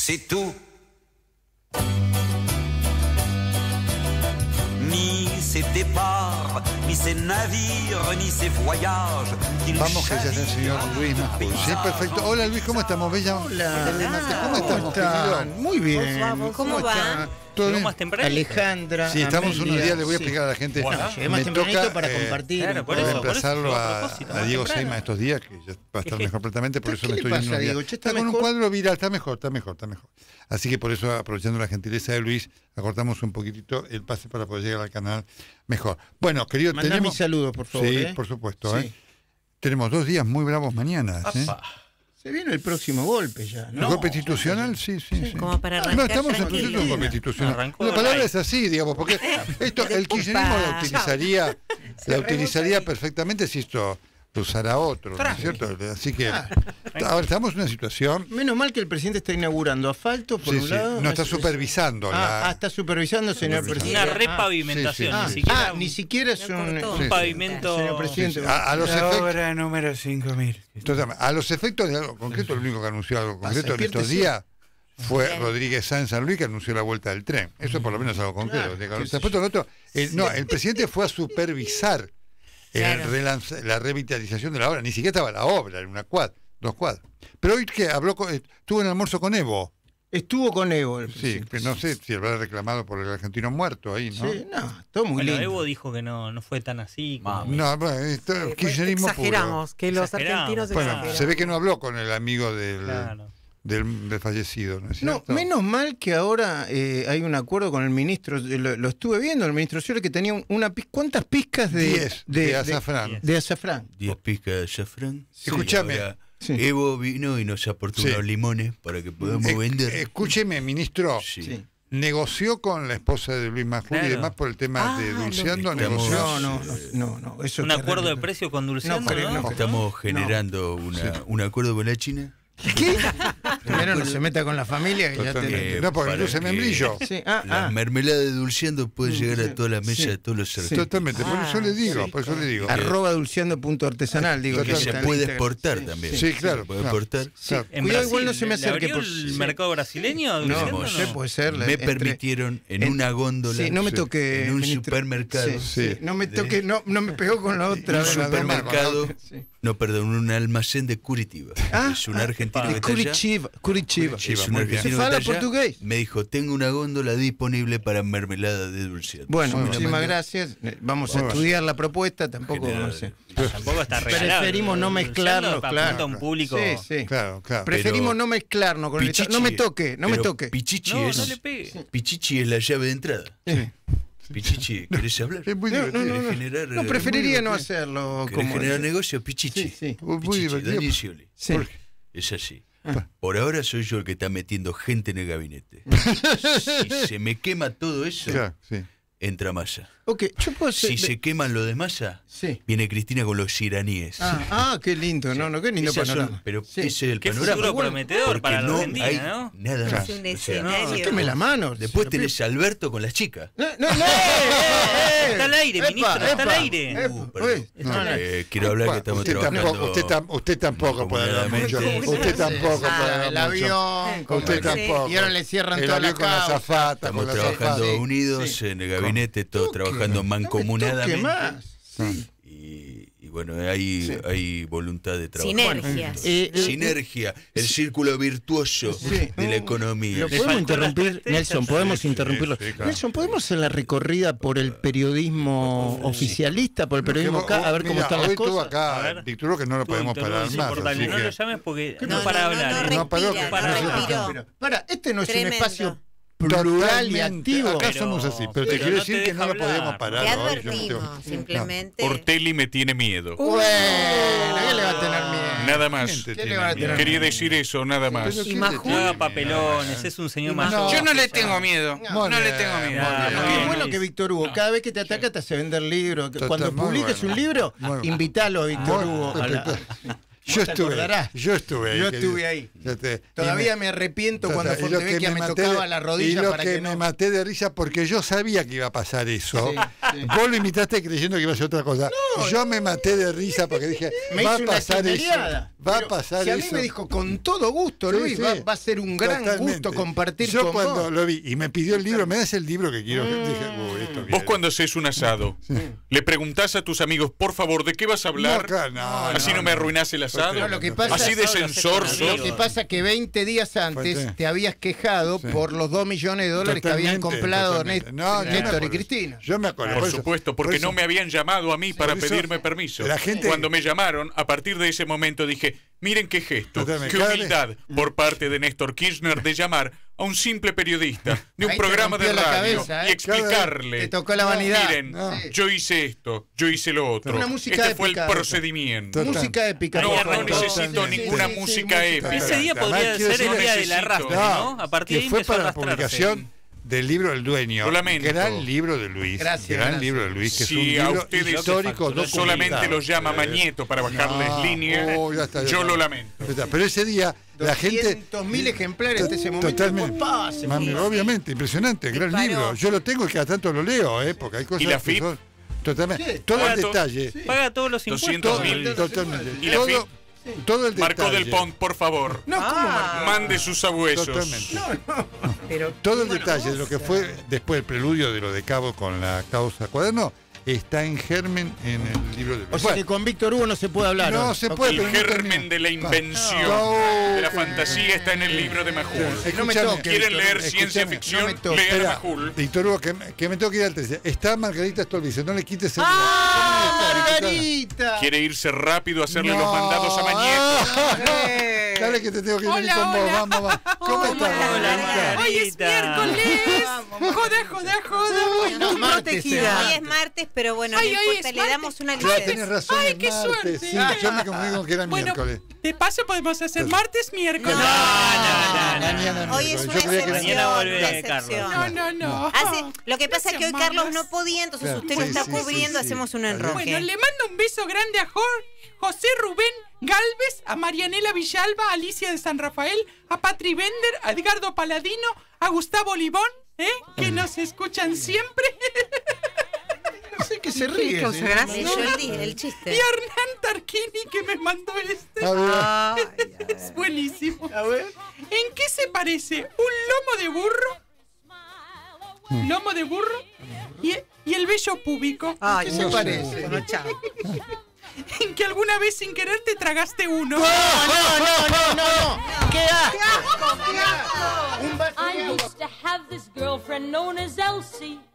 c'est tout. Ni ses départs, ni ses navires, ni ses voyages. Vamos que ya está el señor Luis Majul. Sí, perfecto. Hola Luis, ¿cómo estamos? Bella. Hola. ¿Cómo estamos, querido? Muy bien. ¿Cómo va? ¿Todo bien? más temprano. Alejandra. Sí, estamos Amelia, unos días, le voy a sí. explicar a la gente. Bueno, llegué más me tempranito toca para compartir. claro, por eso, reemplazarlo a propósito, a más Diego temprano. Seima estos días, que ya va a estar mejor completamente, por eso ¿Qué me le estoy pasa, yendo unos días. Diego? ¿Ya está Está con un mejor? cuadro viral, está mejor. Así que por eso, aprovechando la gentileza de Luis, acortamos un poquitito el pase para poder llegar al canal mejor. Bueno, querido, Mandá tenemos... mis saludos, por favor. Sí, por supuesto. Sí. Tenemos 2 días muy bravos mañana. Se viene el próximo golpe ya, ¿El ¿no? golpe institucional? Sí. Como para arrancar No, estamos en tranquilo. proceso de un golpe institucional. Arrancó La palabra ahí. es así, digamos, porque esto, el kirchnerismo la utilizaría perfectamente si esto lo usara otro, ¿no es cierto? Así que ahora estamos en una situación... Menos mal que el presidente está inaugurando asfalto, por Sí, un sí, lado. no está Es- supervisando. está supervisando, señor presidente. Una repavimentación, Sí, sí, ni sí. siquiera Ni siquiera es un... cortó. un Sí, pavimento. Señor presidente. A los La efectos... obra número 5000. Entonces, a los efectos de algo concreto, el único que anunció algo concreto en estos despiértese. días fue Bien. Rodríguez Sáenz San Luis, que anunció la vuelta del tren. Eso por lo menos es algo concreto. Claro. Después todo lo otro, el presidente fue a supervisar Claro. la revitalización de la obra. Ni siquiera estaba la obra, en 2 cuadras. Pero hoy que tuvo un almuerzo con Evo. Estuvo con Evo. el Sí, presidente. que no sé si habrá reclamado por el argentino muerto ahí, ¿no? Sí, no, todo muy Bueno, lindo. Evo dijo que no fue tan así. como- No, bueno, kirchnerismo puro. Exageramos, que los Exageramos. argentinos Bueno, exageran. se ve que no habló con el amigo Claro. del fallecido, ¿no es No, cierto? menos mal que ahora hay un acuerdo con el ministro, lo estuve viendo, el ministro Scioli, que tenía ¿cuántas pizcas de 10 de azafrán. de azafrán? 10 pizcas de azafrán. Sí. Escúchame. Y ahora Sí. Evo vino y nos aportó Sí. unos limones para que podamos vender. Escúcheme, ministro. Sí. Sí. ¿Negoció con la esposa de Luis Majul y Claro. demás por el tema de Ah, Dulceando? lo- ¿Negoció? No, eso Un es acuerdo de terrible. precio con Dulceando, No creo, ¿no? no. Estamos generando un acuerdo con la China. ¿Qué? Primero no se meta con la familia, que ya Totalmente. te... No, porque para luce que- membrillo. Sí, La mermelada de Dulceando puede llegar a toda la mesa Sí. de todos los argentinos. Totalmente, por eso le digo, por eso le digo. Arroba dulceando.artesanal, digo. Que se está en puede Instagram. exportar Sí, también. Sí, claro, Se puede claro. exportar. Claro. En Cuidado, Brasil, igual no se me ¿le acerque abrió por- el sí. mercado brasileño a Dulceando? No, sé, puede ser. Me entre- permitieron en una góndola. Sí, no me Sí. toque. En un ministro. supermercado. Sí, Sí. sí. No me toque, no me pegó con la otra. Un vez, la supermercado, Sí. no, perdón, un almacén de Curitiba. Es un argentino que De está allá. Curitiba. Es un muy bien. argentino ¿Se fala que está allá. portugués? Me dijo, tengo una góndola disponible para mermelada de Dulceando. Bueno, Me la muchísimas mandó. gracias. Vamos a Bueno. estudiar la propuesta, tampoco General. no sé. Tampoco está regalado. Preferimos no mezclarlo, Dulceando claro. apunta a un público. Sí, sí. Claro, claro. Preferimos Pero- no mezclarnos con el Pichichi- No me toque, no me pero toque. Pichichi No, es, no le pegue. Pichichi es la llave de entrada. Sí. Pichichi, ¿querés hablar? Es muy No, divertido. no. Generar, No, preferiría no muy hacerlo ¿Querés como. generar negocio? Pichichi. Sí, sí. Muy Pichichi, divertido. Daniel Scioli. Sí. Es así. Por ahora soy yo el que está metiendo gente en el gabinete. Si se me quema todo eso, Claro, sí. entra Massa. Ok, yo puedo ser. Si se queman lo de Massa, Sí. viene Cristina con los iraníes. Qué lindo, qué lindo Esas son- panorama. pero Sí. ese es el Qué panorama. futuro prometedor Porque para la no Argentina, hay ¿no? nada más. Es un O sea, escenario. Sáqueme la mano. después se lo tenés a Alberto con las chicas. pido. No. Está al aire, ministro, está al aire. Perdón. Quiero hablar que estamos trabajando. Usted tampoco puede hablar mucho. Usted tampoco puede hablar El mucho. avión. como Usted el- tampoco. Y ahora le cierran El toda la avión con la causa. azafata. Estamos con la trabajando azafata. unidos en el gabinete, todos trabajando mancomunadamente. Más. Y bueno, hay voluntad de trabajo. Sinergias. Sinergia, el círculo virtuoso Sí. de la economía. ¿Lo Le podemos faltó la interrumpir, certeza. Nelson? ¿Podemos interrumpirlo? sí, claro. Nelson, ¿podemos hacer la recorrida por el periodismo oficialista, por el periodismo acá, a ver cómo Mira, están las hoy estuvo cosas? acá A ver. Víctor Hugo, que no lo podemos parar más. Insoportable. así No que- lo llames porque No, no para no, hablar. no, ¿eh? No paró, respira, para no hablar. respiró. Para, este no es Tremendo. un espacio plural y Totalmente. activo. Acá Pero- somos así, pero te pero quiero no te decir que no deja lo podemos hablar. parar. Te hoy, yo no advertimos, te- simplemente. Ortelli me tiene miedo. Bueno, ¿qué le va a tener miedo? Nada más. Gente ¿Qué le tiene va a miedo. tener Quería miedo? decir eso, nada más. Pero Y ¿quién Majul. te No tiene haga papelones, es un señor No. mayor. Yo no le tengo miedo. Muy No le bien, tengo miedo. Ah, muy Qué bien, bueno Luis. que Víctor Hugo, cada vez que te ataca te hace vender libros. Total, Cuando muy publiques bueno. un libro, Muy bueno. invítalo a Víctor Muy Hugo. perfecto. Yo te estuve acordarás. ahí. Yo estuve ahí. Todavía me arrepiento cuando y lo que Fontevecchia me maté tocaba la rodilla y lo para que que me no... maté de risa porque yo sabía que iba a pasar eso. Sí. Vos lo imitaste creyendo que iba a ser otra cosa. Yo me maté de risa porque dije, Me va a hizo una pasar eso. chinereada. Va a Pero pasar si a mí eso. me dijo, con todo gusto, Sí, Luis, sí. va a ser un gran Totalmente. gusto compartir yo con cuando vos. lo vi y me pidió el libro, me das el libro que quiero. Dije, esto Vos viene. cuando haces un asado, le preguntás a tus amigos, por favor, ¿de qué vas a hablar? No, claro, no, Así no me arruinás el asado. No, lo que pasa- Así de censor Lo sos. Lo que pasa es que 20 días antes Fuente. te habías quejado Sí. por los $2 millones que habían comprado totalmente. No, yo me Néstor y acuerdo. Cristina. Yo me acuerdo. Por eso- supuesto, porque por eso- no me habían llamado a mí para por eso pedirme permiso. la gente- Cuando me llamaron, a partir de ese momento dije, miren qué gesto, Totalmente. qué Cada humildad por parte de Néstor Kirchner de llamar a un simple periodista de un Ahí te programa de rompió la radio cabeza, y explicarle. Te tocó la vanidad. Miren, No. yo hice esto, yo hice lo otro. Una música Este fue el épica, procedimiento. Total. Música épica. No, por no favor. necesito Totalmente. ninguna Sí, sí, música música épica. Ese día Además, podría quiero ser el decirle- día del necesito. arrastre, ¿no? A partir de que ahí fue empezó a para la arrastrarse. publicación del libro El Dueño. Lo lamento. Gran libro de Luis. Gracias, Gran gracias. libro de Luis, que Si es un a libro ustedes histórico no solamente documentado. los llama Mañeto para bajarles No, línea, ya está, ya yo está. lo lamento. Ya está. Pero ese día la gente... 200.000 ejemplares hasta ese momento. Totalmente. Papá, se Mami, fue. obviamente, impresionante, gran Disparó. libro. Yo lo tengo y cada tanto lo leo, porque hay cosas ¿Y la que FIP? son totalmente. Sí. Todo el ¿Cuánto? detalle. Paga todos los impuestos. 200.000. Totalmente. ¿Y la Todo, todo el detalle. Marcó del Pont, por favor, No, ¿cómo Marcó? mande sus sabuesos. Totalmente. Pero, Todo el bueno, detalle de lo que fue después el preludio de lo de Cabo con la causa Cuaderno está en germen en el libro de Luis. O sea que con Víctor Hugo no se puede hablar. No hoy. se Ok. puede, El pero no germen termina. de la invención, No. de la fantasía está en el libro de Majul. No me Escúchame. toques. ¿Quieren Víctor, leer Hugo. ciencia Escúchame, ficción? no me toques. Lean a Espera, Majul. Víctor Hugo, que me tengo que ir al 13. Está Margarita Stolbizer, no le quites el Margarita. ¿Quiere irse rápido a hacerle No. los mandados a Mañeto? Dale que te tengo que ir con vos, vamos, vamos. ¿Cómo estás, Margarita? Hoy es miércoles. Joda. No, martes, Protegida. Hoy es martes, pero bueno, Ay, no hoy importa, es le martes. damos una Claro, licencia. tenés razón, Ay, es qué martes. suerte. Sí, yo me confundí con que era Bueno, miércoles. de paso podemos hacer martes, miércoles. No. Mañana Hoy es miércoles. una Yo creía que era excepción. Mañana vuelve una excepción. Carlos. No. Lo que pasa es que hoy Carlos no podía, entonces Claro, usted lo sí, está sí, cubriendo, sí, sí. hacemos un enroque. Bueno, le mando un beso grande a José Rubén Galvez, a Marianela Villalba, a Alicia de San Rafael, a Patri Bender, a Edgardo Paladino, a Gustavo Libón, que nos escuchan siempre, No sé qué se ríe. causa señor. gracia? Leyó el y chiste. a Hernán Tarquini, que me mandó este. A ver, Es buenísimo. A ver. ¿En qué se parece un lomo de burro? Lomo de burro y el vello púbico. ¿Qué se parece? En que alguna vez sin querer te tragaste uno. No. ¡Qué asco! Un vaso de I agua. used to have this girlfriend known as Elsie.